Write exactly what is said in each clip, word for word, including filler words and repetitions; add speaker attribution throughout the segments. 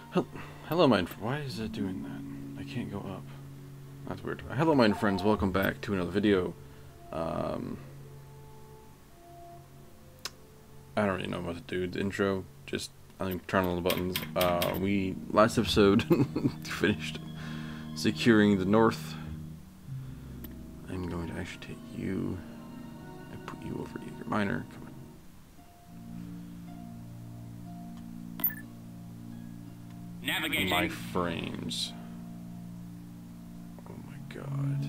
Speaker 1: Hello, my friend. Why is it doing that? I can't go up. That's weird. Hello, my friends. Welcome back to another video. Um, I don't really know what to do. The intro. Just I'm turning on the buttons. Uh, we last episode finished securing the north. I'm going to actually take you and put you over Jaeger Miner. Come on.
Speaker 2: Navigating.
Speaker 1: My frames. Oh my god.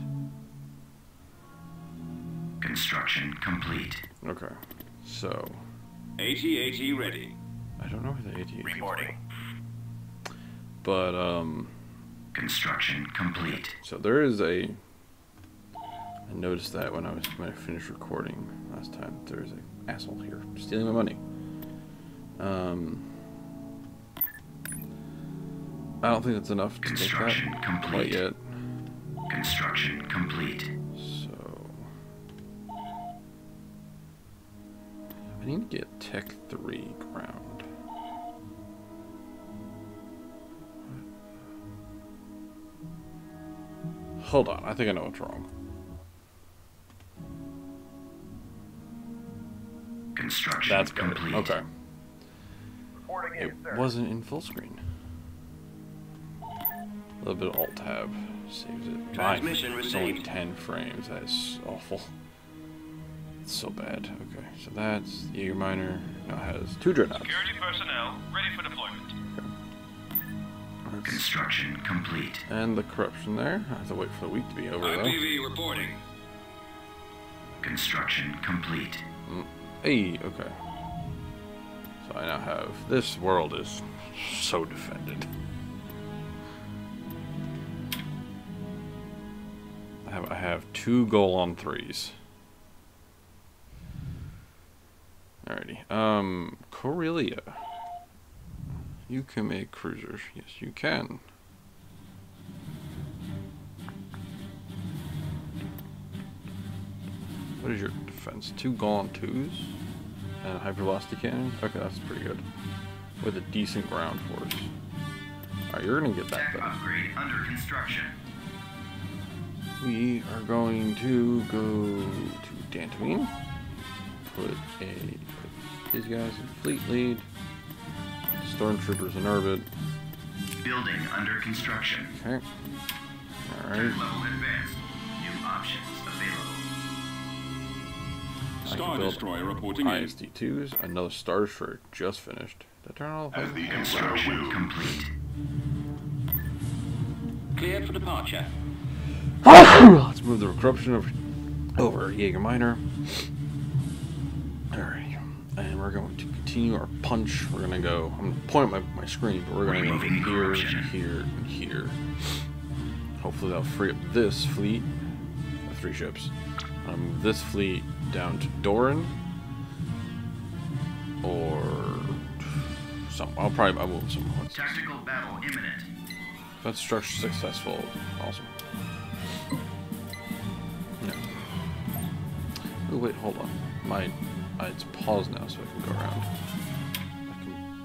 Speaker 2: Construction complete.
Speaker 1: Okay, so
Speaker 2: AT-AT ready.
Speaker 1: I don't know where the AT is.
Speaker 2: Reporting.
Speaker 1: But um.
Speaker 2: Construction complete.
Speaker 1: So there is a. I noticed that when I was when I finished recording last time. There's an asshole here stealing my money. Um. I don't think that's enough to take that
Speaker 2: complete.
Speaker 1: quite yet.
Speaker 2: Construction complete.
Speaker 1: So I need to get Tech three ground. Hold on, I think I know what's wrong.
Speaker 2: Construction
Speaker 1: That's
Speaker 2: complete.
Speaker 1: better. Okay.
Speaker 3: Reporting
Speaker 1: It
Speaker 3: in, sir.
Speaker 1: wasn't in full screen. A little bit of alt tab saves it.
Speaker 2: Transmission
Speaker 1: It's only
Speaker 2: received.
Speaker 1: ten frames. That is awful. It's so bad. Okay, so that's Jaeger Miner. Now has two dreadnoughts.
Speaker 3: Security personnel ready for deployment.
Speaker 1: That's-
Speaker 2: Construction complete.
Speaker 1: and the corruption there. I have to wait for the week to be over
Speaker 2: I
Speaker 1: though.
Speaker 2: P V reporting. Construction complete.
Speaker 1: Mm. Hey, okay. So I now have this world is so defended. I have I have two goal on threes. Alrighty. Um, Corellia. You can make cruisers. Yes, you can. What is your defense? Two goal on twos? And a hypervelocity cannon? Okay, that's pretty good. With a decent ground force. Alright, you're gonna get that
Speaker 2: Tech
Speaker 1: done.
Speaker 2: upgrade under construction.
Speaker 1: We are going to go to Dantooine. Put a put these guys in fleet lead. Stormtroopers in orbit.
Speaker 2: Building under construction.
Speaker 1: Okay. Alright.
Speaker 2: Level advanced. New options available.
Speaker 1: I
Speaker 4: Star
Speaker 1: can build
Speaker 4: Destroyer reporting
Speaker 1: I
Speaker 4: in.
Speaker 1: S D twos. Another Star Destroyer just finished. Did I turn all of
Speaker 4: As
Speaker 1: them?
Speaker 4: the Emperor
Speaker 2: Construction
Speaker 4: will.
Speaker 2: complete. Cleared for departure.
Speaker 1: Let's move the corruption over, over Jaeger Miner. Alright. And we're going to continue our punch. We're going to go. I'm going to point at my, my screen, but we're going to go from
Speaker 2: Removing
Speaker 1: here
Speaker 2: corruption.
Speaker 1: to here and here. Hopefully that'll free up this fleet. Uh, three ships. I'll move this fleet down to Doran. Or some. I'll probably I'll move some. What's this?
Speaker 2: Tactical battle imminent.
Speaker 1: That's structure successful. Awesome. No. Oh wait, hold on. My uh, it's paused now, so I can go around. I can.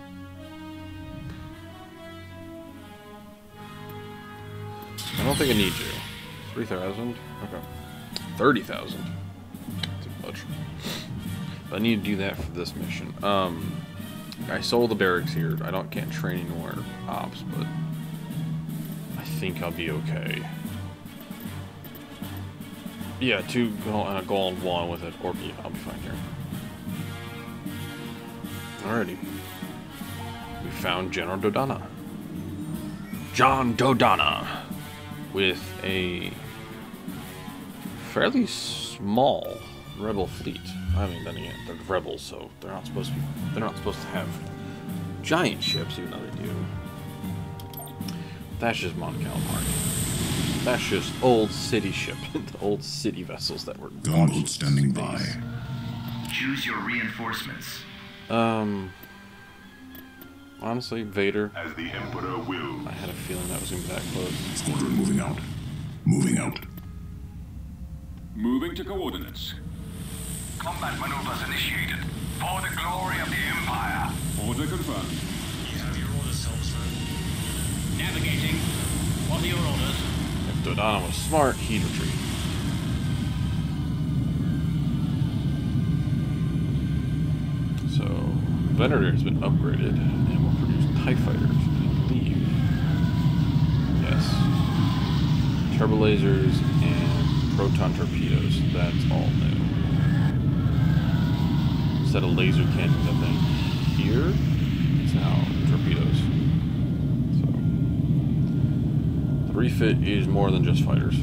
Speaker 1: I don't think I need you. Three thousand. Okay. Thirty thousand. Too much. But I need to do that for this mission. Um, I sold the barracks here. I don't can't train any more ops, but I think I'll be okay. Yeah, two gold and a gold one with it, or yeah, I'll be fine here. Alrighty. We found General Dodonna. John Dodonna with a fairly small rebel fleet. I mean, then again, they're rebels, so they're not supposed to be, they're not supposed to have giant ships, even though they do. That's just Mon Calamari. That's just old city ship, old city vessels that were
Speaker 5: Gunboat standing by.
Speaker 2: Choose your reinforcements.
Speaker 1: Um, honestly, Vader.
Speaker 4: As the Emperor will.
Speaker 1: I had a feeling that was gonna be that close.
Speaker 5: Squadron moving out. Moving out.
Speaker 4: Moving to coordinates.
Speaker 3: Combat maneuvers initiated. For the glory of the Empire.
Speaker 4: Order confirmed.
Speaker 6: You have your orders, Helmsman. Navigating. What are your orders?
Speaker 1: If Dodonna was smart, he'd retreat. So, Venator has been upgraded and will produce TIE fighters, I believe. Yes. Turbo lasers and proton torpedoes. That's all new. Instead of laser cannons, I think here it's now torpedoes. So, the refit is more than just fighters.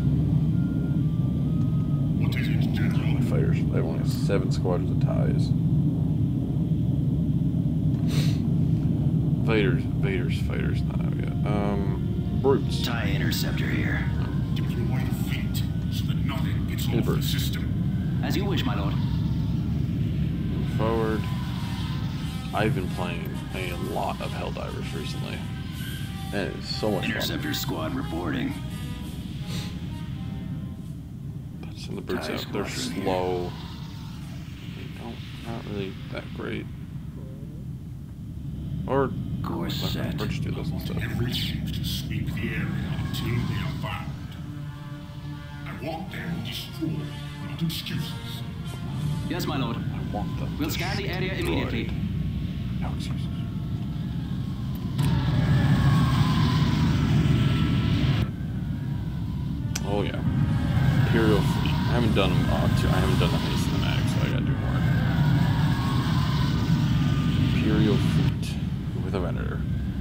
Speaker 5: What is it, General?
Speaker 1: Fighters. They only have seven squadrons of TIEs. Fighters, Vaders, fighters. Not out yet. Um, brutes.
Speaker 2: TIE interceptor here.
Speaker 5: Deploy the fleet so that nothing gets
Speaker 1: Hey,
Speaker 5: off the
Speaker 1: bird.
Speaker 2: System. As you wish, my lord.
Speaker 1: Move forward. I've been playing a lot of Helldivers recently. And it is so much
Speaker 2: Interceptor squad reporting.
Speaker 1: fun. Send the brutes
Speaker 2: TIE
Speaker 1: out. They're
Speaker 2: squadron here.
Speaker 1: slow. They don't, not really that great. Or
Speaker 2: Course
Speaker 1: let
Speaker 2: set.
Speaker 1: the bridge do this instead.
Speaker 5: every ship to sweep the area until they are found. I want them destroyed, not excuses.
Speaker 2: Yes, my lord.
Speaker 1: I want them.
Speaker 2: We'll scan the area
Speaker 1: destroyed.
Speaker 2: immediately.
Speaker 1: No excuses. Oh yeah, Imperial fleet. I haven't done uh, two, I haven't done that many cinematics, so I gotta do more. Imperial fleet with a Venator.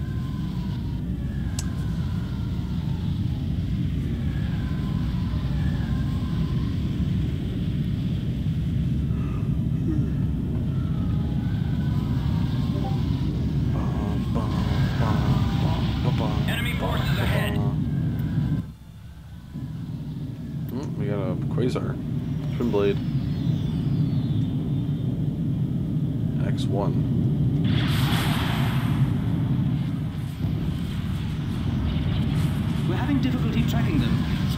Speaker 6: Enemy forces ahead.
Speaker 1: Mm, we got a Quasar. Twin blade. X one.
Speaker 2: We're having difficulty tracking them.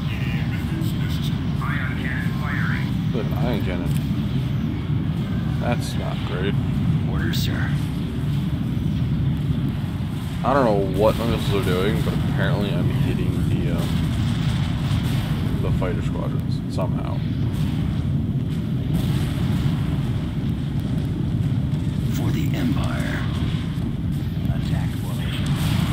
Speaker 3: Ion cannon firing.
Speaker 1: Good, an ion cannon. That's not great.
Speaker 2: Orders, sir.
Speaker 1: I don't know what my missiles are doing, but apparently I'm hitting the um, the fighter squadrons somehow.
Speaker 2: For the Empire. Attack formation.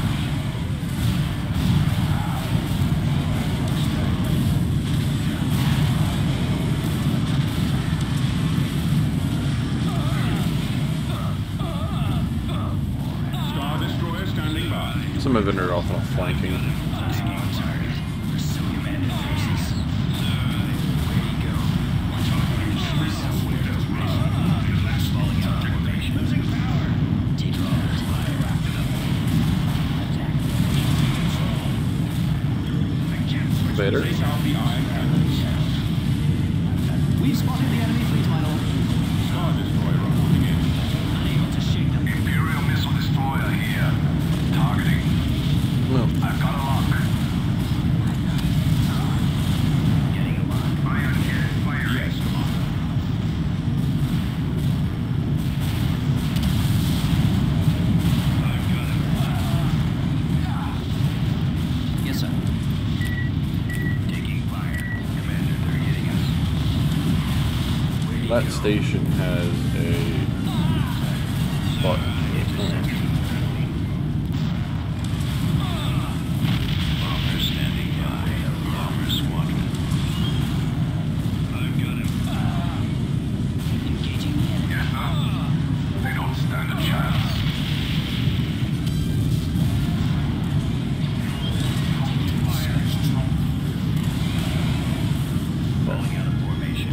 Speaker 4: Star Destroyer standing by.
Speaker 1: Some of them are also flanking.
Speaker 2: Target. Pursue commanded forces. Ready, go. Falling out of formation. Losing power. Take orders, fire after them. Attack formation.
Speaker 1: Vader.
Speaker 4: Take out the iron cannons.
Speaker 2: We've spotted the enemy fleet, my lord.
Speaker 4: Star Destroyer reporting in.
Speaker 2: Unable to shake them.
Speaker 3: Imperial missile destroyer here. Targeting.
Speaker 1: No.
Speaker 3: I've got a lock.
Speaker 2: Getting a lock.
Speaker 3: Ion cannon firing.
Speaker 4: Yes, Commander.
Speaker 2: Yes, sir. Taking fire. Commander, they're hitting us.
Speaker 1: That station has a button.
Speaker 2: Bomber standing by. Bomber squadron. I've got him. Engaging the enemy.
Speaker 3: Yes, sir. They don't stand a chance.
Speaker 2: Falling out of formation.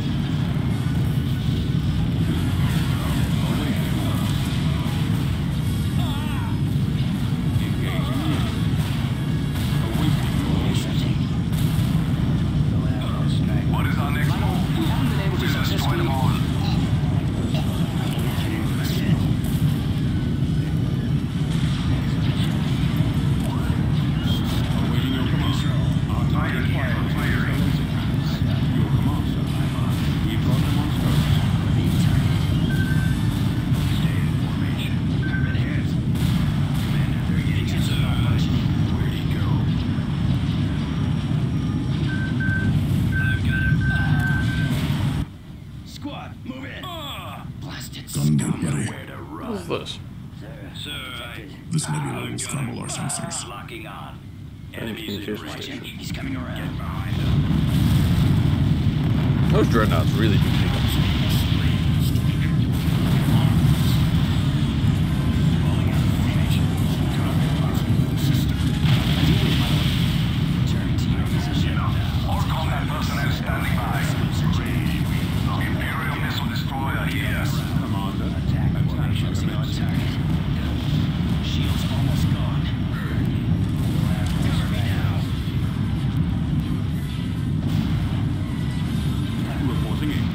Speaker 5: Stun gate ready.
Speaker 6: Where to run?
Speaker 1: What is this?
Speaker 6: Sir, I...
Speaker 5: This nebula will scramble our sensors.
Speaker 6: Locking on.
Speaker 1: Any
Speaker 6: Enemies in
Speaker 1: communication
Speaker 6: range.
Speaker 1: station.
Speaker 6: He's coming around. Get behind him.
Speaker 1: Those dreadnoughts really do take up speed.
Speaker 6: Turning to your position now.
Speaker 3: All combat personnel standing by. Imperial missile destroyer here.
Speaker 4: Commander,
Speaker 6: Attack
Speaker 4: attack
Speaker 6: focusing on
Speaker 4: commenced.
Speaker 6: target. Shield's almost gone. Cover me now.
Speaker 4: Reporting in.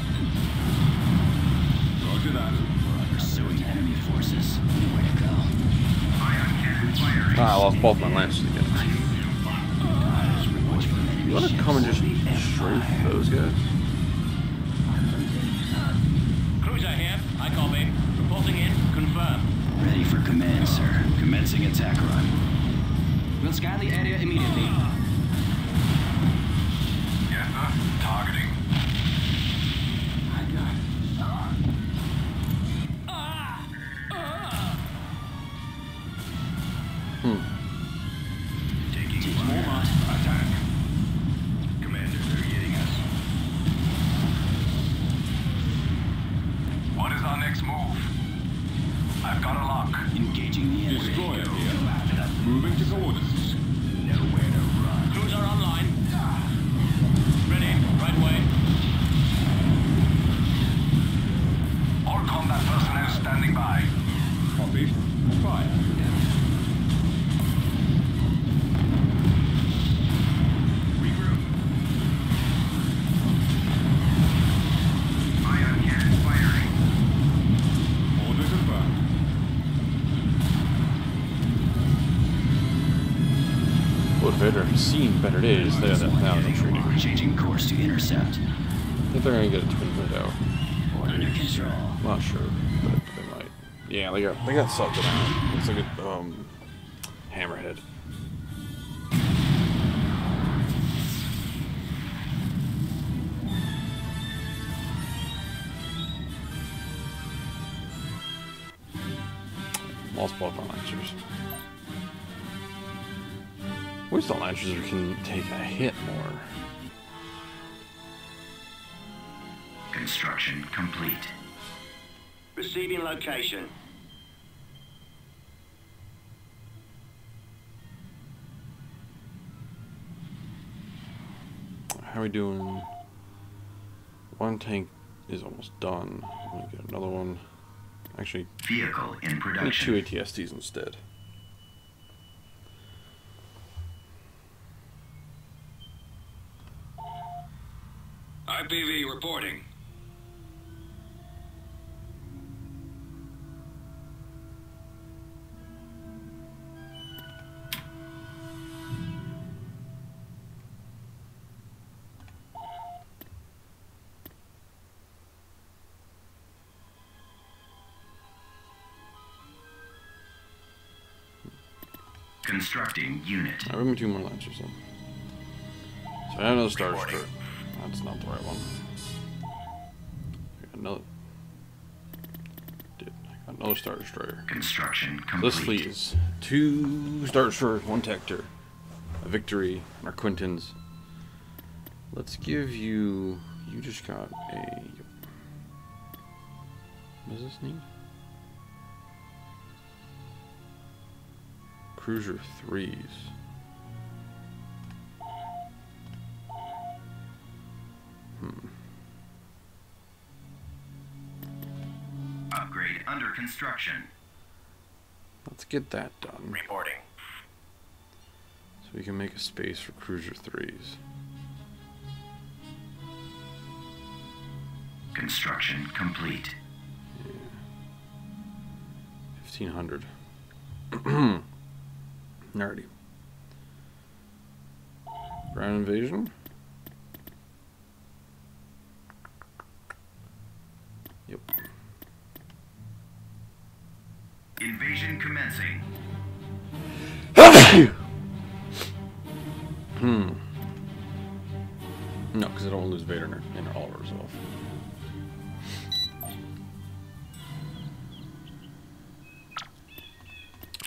Speaker 4: Roger that.
Speaker 6: Pursuing enemy forces. Nowhere to go.
Speaker 3: Ion cannon firing.
Speaker 1: Ah, I lost both my lances again.
Speaker 6: Watch for enemy
Speaker 1: You want to
Speaker 6: ships.
Speaker 1: come and just strafe those guys?
Speaker 6: Cruiser here. I copy. Reporting in. Confirm. Ready for command, sir. Commencing attack run. We'll scan the area immediately.
Speaker 3: Yes, sir. Targeting.
Speaker 6: I got it.
Speaker 1: Hmm.
Speaker 3: Taking
Speaker 6: Small
Speaker 3: fire.
Speaker 6: mark.
Speaker 3: Attack. Commander, they're hitting us. What is our next move? I've got a lock.
Speaker 6: Engaging the enemy.
Speaker 4: Destroyer here. Moving to coordinates.
Speaker 6: Nowhere to run. Cruiser online. Ready. Right way.
Speaker 3: All combat personnel standing by.
Speaker 4: Copy. Fire.
Speaker 3: Regroup. Ion cannon firing.
Speaker 4: Order confirmed.
Speaker 1: What better seen better days there than now I'm shooting. I
Speaker 6: Changing course to intercept.
Speaker 1: think they're gonna get a twin window.
Speaker 6: Under control.
Speaker 1: Not sure, but they might. Yeah, they got they got subbed out. Looks like a um hammerhead. Lost both my lancers. Wish the lancers can take a hit more.
Speaker 2: Construction complete.
Speaker 6: Receiving location.
Speaker 1: How are we doing? One tank is almost done. I'm gonna get another one. Actually,
Speaker 2: Vehicle in
Speaker 1: I need
Speaker 2: production.
Speaker 1: two A T S Ts instead.
Speaker 6: I P V reporting.
Speaker 2: Constructing unit.
Speaker 1: I have me two more launchers in. So I have another starter strip. That's not the right one. I got another. Did I got another starter destroyer.
Speaker 2: Construction
Speaker 1: So
Speaker 2: complete.
Speaker 1: this fleet is two starter destroyers, one Tector, a Victory, and our Quintons. Let's give you. You just got a. What does this need? Cruiser threes. Hmm.
Speaker 2: Upgrade under construction.
Speaker 1: Let's get that done.
Speaker 6: Reporting.
Speaker 1: So we can make a space for cruiser threes.
Speaker 2: Construction complete.
Speaker 1: Fifteen hundred. Nerdy. Ground invasion. Yep.
Speaker 2: Invasion commencing.
Speaker 1: Hmm. No, because I don't lose Vader in, in all of our resolve.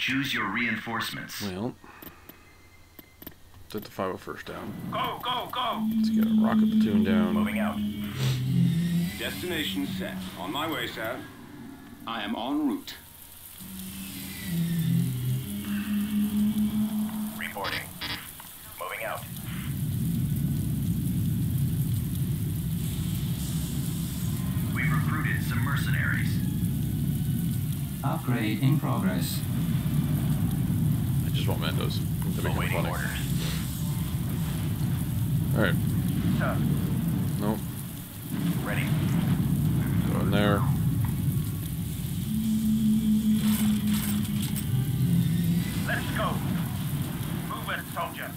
Speaker 2: Choose your reinforcements.
Speaker 1: Well, set the five oh first down.
Speaker 3: Go, go, go!
Speaker 1: Let's get a rocket platoon down.
Speaker 3: Moving out.
Speaker 4: Destination set. On my way, sir.
Speaker 6: I am en route.
Speaker 3: Reporting. Moving out.
Speaker 2: We've recruited some mercenaries.
Speaker 7: Upgrade in progress.
Speaker 1: I just want Mendos to make it
Speaker 3: Awaiting
Speaker 1: funny.
Speaker 3: orders.
Speaker 1: Alright.
Speaker 3: Sir,
Speaker 1: Nope.
Speaker 3: ready.
Speaker 1: Go in there.
Speaker 3: Let's go. Move it, soldier.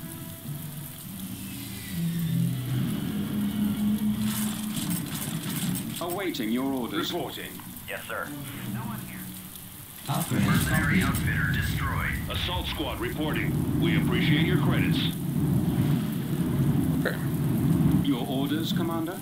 Speaker 6: Awaiting your orders.
Speaker 4: Reporting.
Speaker 3: Yes, sir.
Speaker 7: Upgrade
Speaker 2: Mercenary
Speaker 7: complete.
Speaker 2: outfitter destroyed.
Speaker 3: Assault squad reporting. We appreciate your credits.
Speaker 1: Okay.
Speaker 6: Your orders, Commander?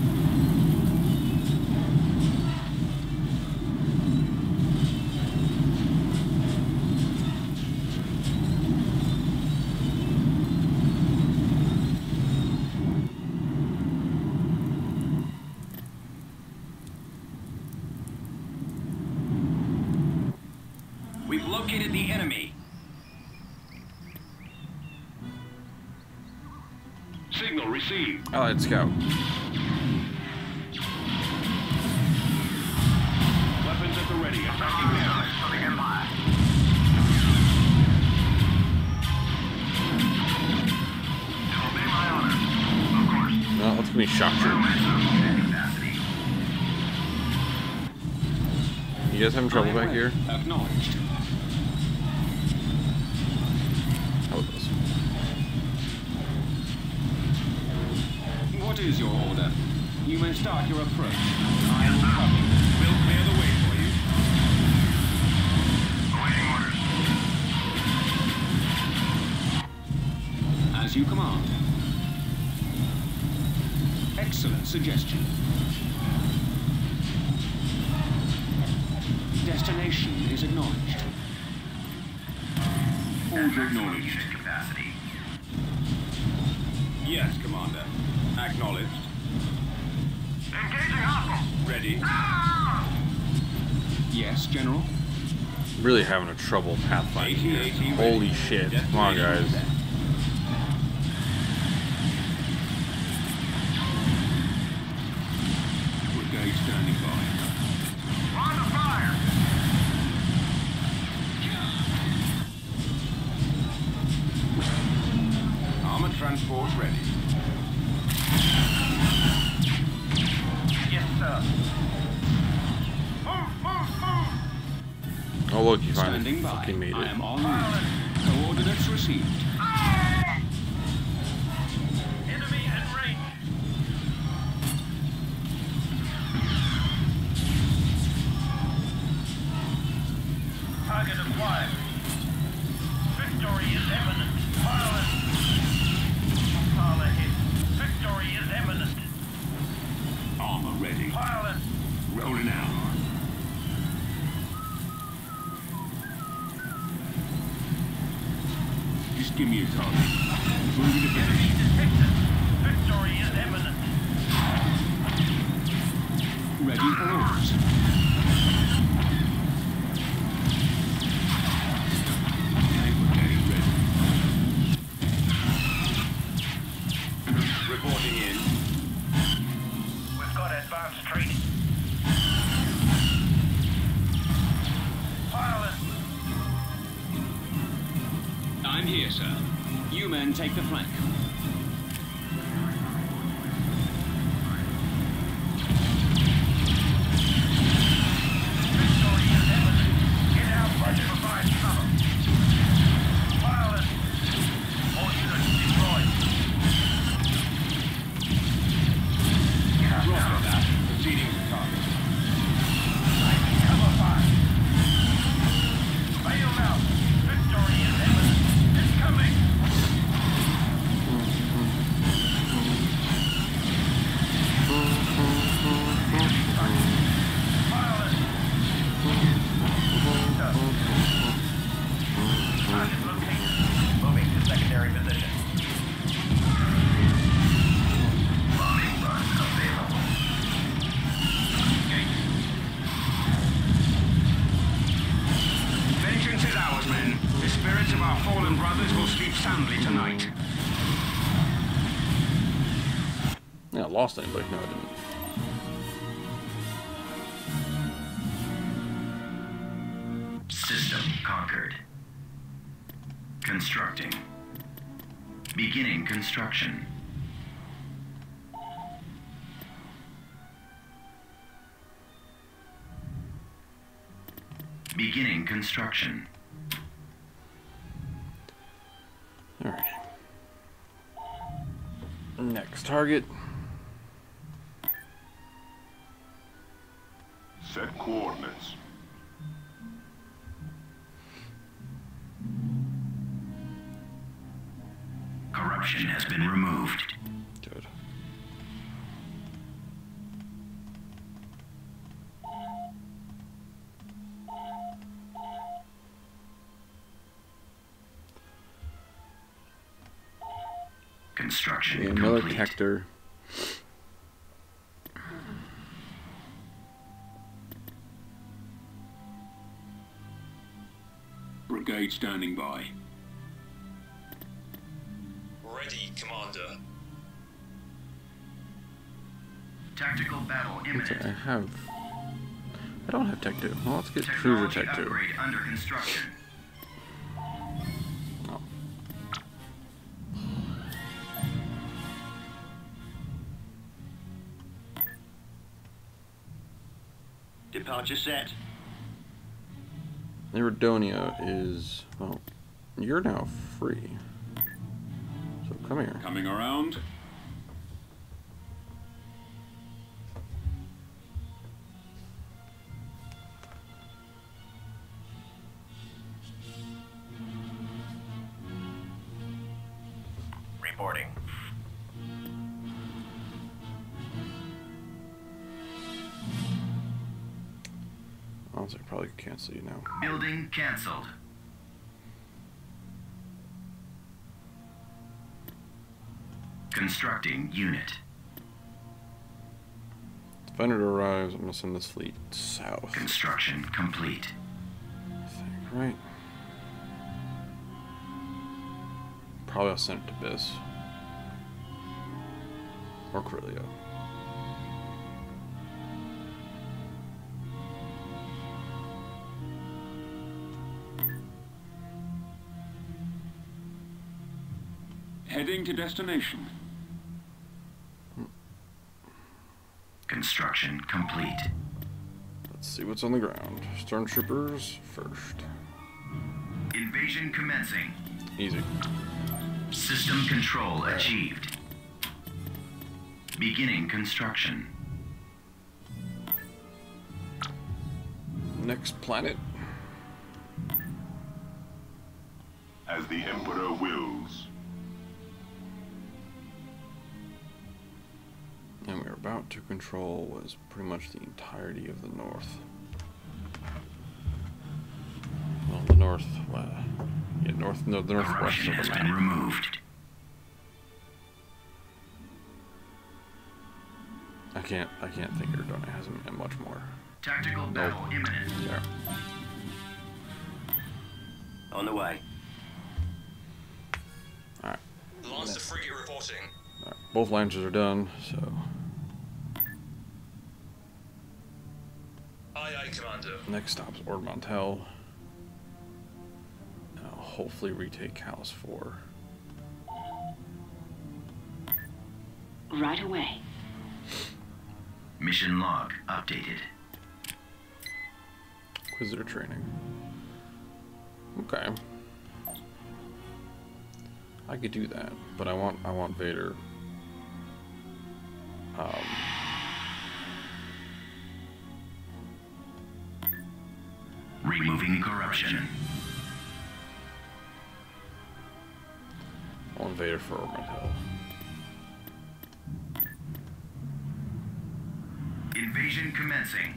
Speaker 6: We've located the enemy.
Speaker 3: Signal received.
Speaker 1: Allied scout.
Speaker 3: Weapons at the ready. Attacking now. Obey my orders. Of course.
Speaker 1: No, let's give me shock troops. You guys having trouble back here?
Speaker 6: Acknowledged.
Speaker 1: How about this?
Speaker 6: What is your order? You may start your approach.
Speaker 3: I will copy. We'll clear the way for you. Awaiting orders.
Speaker 6: As you command. Excellent suggestion. Destination is acknowledged.
Speaker 4: Order acknowledged.
Speaker 2: Capacity.
Speaker 4: Yes, Commander. Acknowledged.
Speaker 3: Engaging hostile.
Speaker 4: Ready.
Speaker 6: Yes, General.
Speaker 1: Really having a trouble pathfinding here.
Speaker 4: eighty, eighty,
Speaker 1: Holy
Speaker 4: ready.
Speaker 1: shit. Come on, guys.
Speaker 4: Destination set. Brigade standing by.
Speaker 3: On the fire.
Speaker 4: Armored transport ready.
Speaker 3: Yes, sir. Move, move, move.
Speaker 1: Oh, look, you finally
Speaker 6: Standing by.
Speaker 1: fucking made
Speaker 6: I
Speaker 1: it.
Speaker 6: am en route. Coordinates received.
Speaker 3: Enemy at range. Target acquired. Victory is imminent. Pilot. Pilot hit. Victory is imminent.
Speaker 4: Armor ready.
Speaker 3: Pilot.
Speaker 4: Rolling out. Just give me a target. Moving to
Speaker 3: Enemy
Speaker 4: position.
Speaker 3: detected. Victory is imminent.
Speaker 6: Ready for orders.
Speaker 4: Tank brigade ready. Reporting in.
Speaker 3: We've got advanced training. Pilot.
Speaker 6: I'm here, sir. You men take the flank.
Speaker 3: Victory is imminent. Get out and provide cover. Pilot. All units deployed.
Speaker 4: Roger that. Proceeding to target.
Speaker 3: Cover fire. Fail now. Victory is imminent. It's coming.
Speaker 2: and brothers will sleep soundly tonight.
Speaker 1: Yeah, I lost anybody? No, I didn't.
Speaker 6: System conquered. Constructing. Beginning construction. Beginning construction.
Speaker 1: Alright. Next target.
Speaker 5: Set coordinates.
Speaker 6: Corruption has been removed.
Speaker 1: Good.
Speaker 6: Construction
Speaker 1: Yeah, another
Speaker 6: complete.
Speaker 1: Hector.
Speaker 4: Brigade standing by.
Speaker 7: Ready, Commander.
Speaker 6: Tactical battle
Speaker 1: Okay,
Speaker 6: imminent.
Speaker 1: I have. I don't have Tech two. Well, let's get Cruiser
Speaker 6: Technology
Speaker 1: Tech two.
Speaker 6: upgrade under construction.
Speaker 1: Oh.
Speaker 2: Departure set.
Speaker 1: Iridonia is. Well, you're now free. So come here.
Speaker 4: Coming around.
Speaker 2: Reporting.
Speaker 1: Honestly, I probably could cancel you now.
Speaker 6: Building cancelled. Constructing unit.
Speaker 1: Defender arrives. I'm gonna send this fleet south.
Speaker 6: Construction complete.
Speaker 1: I think, right? Probably I'll send it to Biss. Or Corellia.
Speaker 4: Heading to destination.
Speaker 6: Construction complete.
Speaker 1: Let's see what's on the ground. Stormtroopers first.
Speaker 6: Invasion commencing.
Speaker 1: Easy.
Speaker 6: System control achieved. Beginning construction.
Speaker 1: Next planet.
Speaker 5: As the Emperor wills.
Speaker 1: And we're about to control what is pretty much the entirety of the north. Well, the north, uh, yeah, north, no, the northwest
Speaker 6: Corruption
Speaker 1: of
Speaker 6: has
Speaker 1: the
Speaker 6: been
Speaker 1: map.
Speaker 6: removed.
Speaker 1: I can't, I can't think Iridonia has m- much more.
Speaker 6: Tactical battle imminent.
Speaker 1: There.
Speaker 2: On the way.
Speaker 1: All right.
Speaker 7: Lancer frigate reporting.
Speaker 1: All right. Both launchers are done, so
Speaker 7: Aye, aye, Commander.
Speaker 1: next stop's Ord Mantell. And I'll hopefully retake Callus four.
Speaker 8: Right away.
Speaker 6: Mission log updated.
Speaker 1: Inquisitor training. Okay. I could do that, but I want I want Vader. Um,
Speaker 6: Removing corruption.
Speaker 1: I want Vader for Ord Mantell.
Speaker 6: Invasion commencing.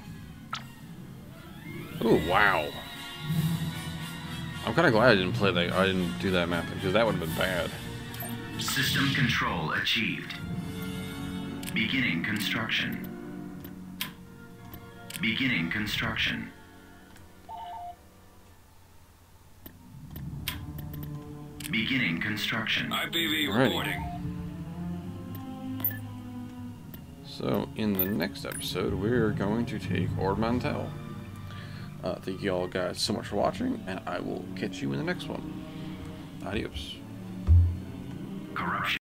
Speaker 1: Oh wow! I'm kind of glad I didn't play that. I didn't do that map because that would have been bad.
Speaker 6: System control achieved. Beginning construction. Beginning construction.
Speaker 2: Beginning construction.
Speaker 4: I P V
Speaker 1: Alrighty.
Speaker 4: reporting.
Speaker 1: So, in the next episode, we're going to take Ord Mantell. Uh, thank you all guys so much for watching, and I will catch you in the next one. Adios.
Speaker 2: Corruption.